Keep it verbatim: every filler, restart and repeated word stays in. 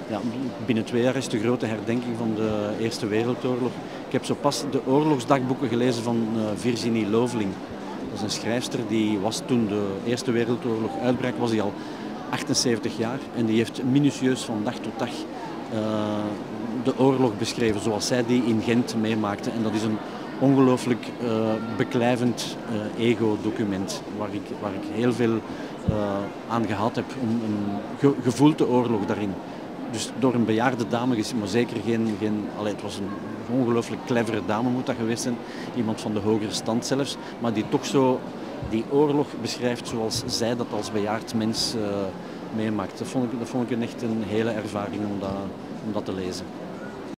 ja, binnen twee jaar is de grote herdenking van de Eerste Wereldoorlog. Ik heb zo pas de oorlogsdagboeken gelezen van uh, Virginie Loveling. Dat is een schrijfster die was toen de Eerste Wereldoorlog uitbrak, was die al achtenzeventig jaar. En die heeft minutieus van dag tot dag uh, de oorlog beschreven zoals zij die in Gent meemaakte. En dat is een ongelooflijk uh, beklijvend uh, ego-document waar ik, waar ik heel veel uh, aan gehad heb. Een, een ge gevoelde oorlog daarin. Dus door een bejaarde dame, maar zeker geen... geen allee, het was een ongelooflijk clevere dame moet dat geweest zijn. Iemand van de hogere stand zelfs. Maar die toch zo die oorlog beschrijft zoals zij dat als bejaard mens uh, meemaakt. Dat vond ik, dat vond ik echt een hele ervaring om dat, om dat te lezen.